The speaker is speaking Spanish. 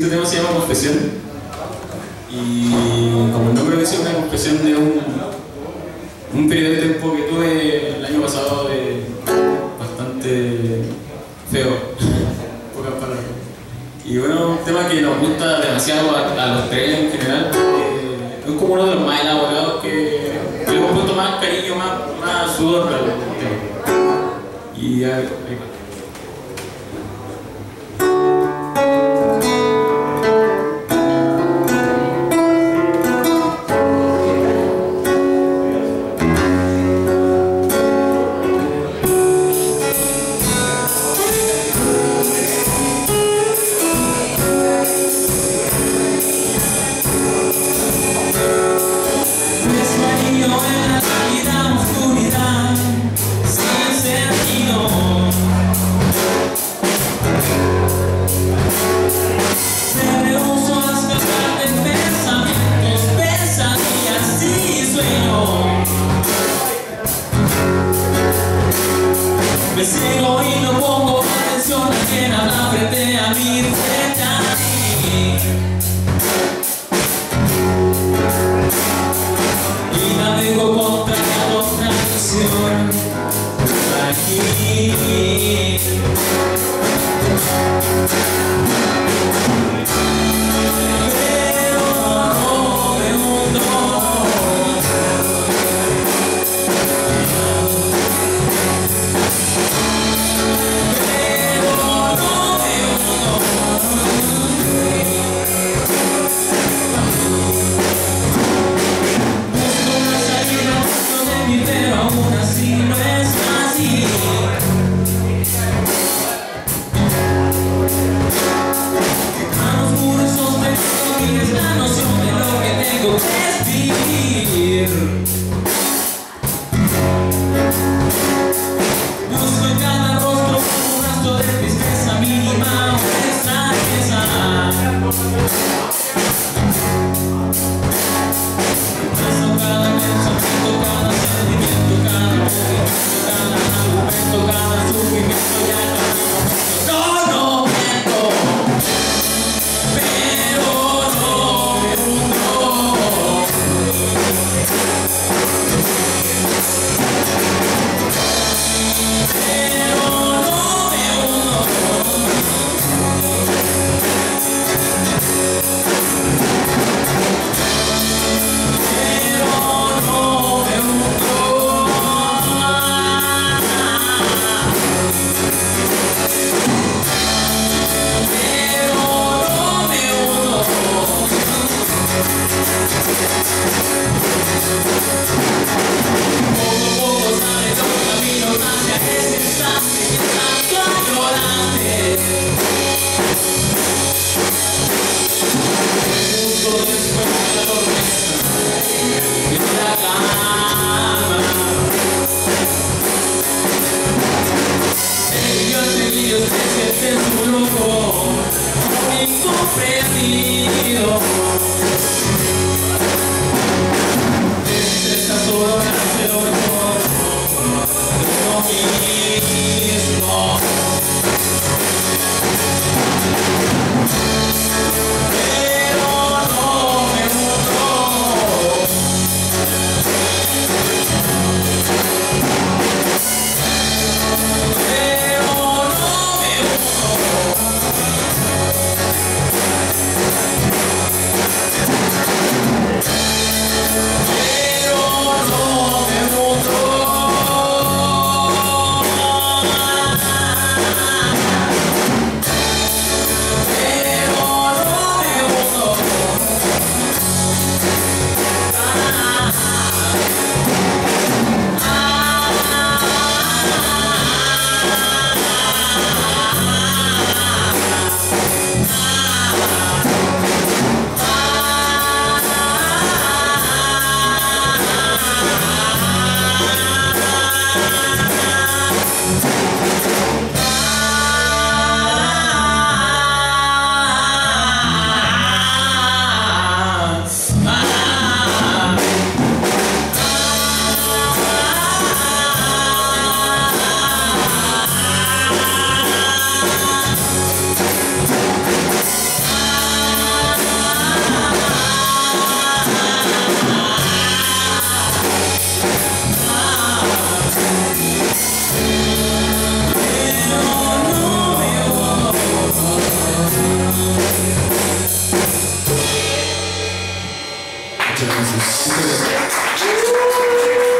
Este tema se llama Confesión. Y como el nombre dice, una confesión de un periodo de tiempo que tuve el año pasado bastante feo, pocas palabras. Y bueno, un tema que nos gusta demasiado a los tres en general. Es como uno de los más elaborados que le hemos puesto más cariño, más sudor al tema. Y ahí va. Me ciego y no pongo atención a quien habla frente a mí, frente a mí. Y navego contra la contradicción aquí. Pero aún así no es así. A los muros sosteniendo es la noción de lo que tengo que vivir. Busco en cada rostro un rastro de tristeza mínima o extrañeza. Cada pensamiento, cada sentimiento, cada movimiento, cada argumento, cada sufrimiento ya no miento, pero no me hundo. Pero no me hundo. Incomprendido. Esta solo hace lo mejor de lo mismo. Pero no me hundo. Pero no me hundo. Muchas gracias.